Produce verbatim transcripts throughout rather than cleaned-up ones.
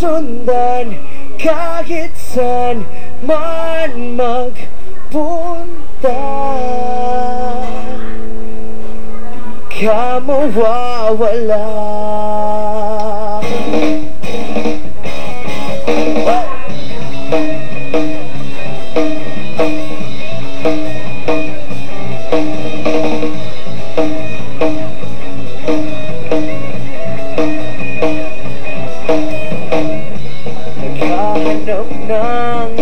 Susundan kahit saan man magpunta, di ka mawawala. Naghahanap ng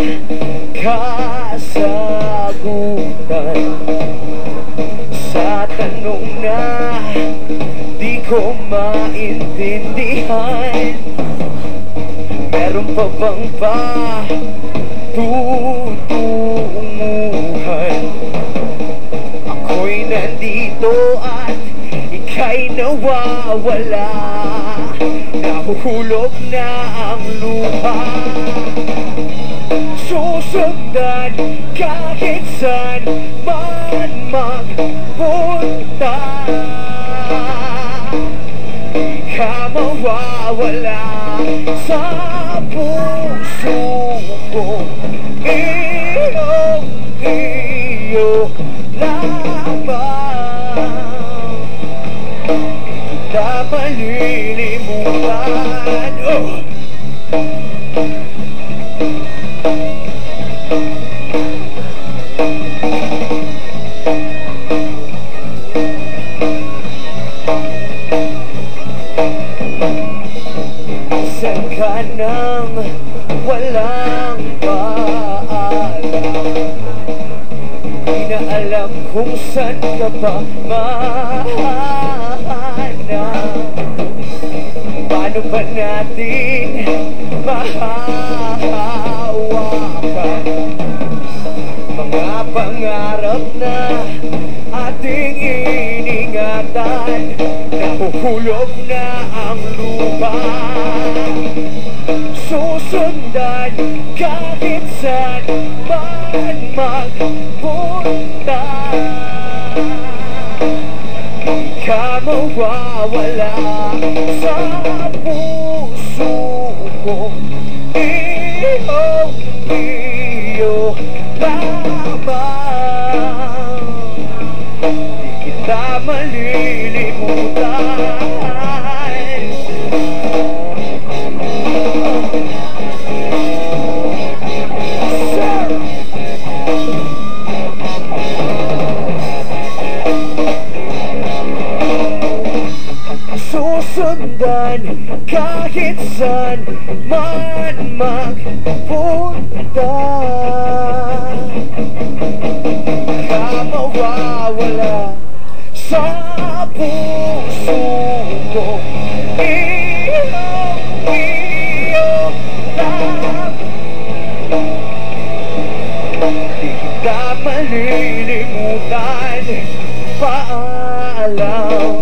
kasagutan sa tanong na di ko maintindihan. Meron pa bang patutunguhan? Ako'y nandito at ika'y nawawala. Nahuhulog na ang luha. Susundan kahit saan man magpunta, di ka mawawala sa puso ko. Iyong, iyo, lamang, na malilimutan. Oh! Saan ka nang walang paalam? Di na alam kung saan ka pa mahahanap. Paano ba natin mahahawakan mga pangarap na ating iningatan? Nahuhulog na ang luha. Susundan kahit saan man magpunta, di ka mawawala sa puso ko. Iyong, iyo, lamang, di kita malilimutan. Susundan kahit saan man magpunta, di ka mawawala sa puso ko. Iyong, iyo, lamang, di kita malilimutan. Paalam.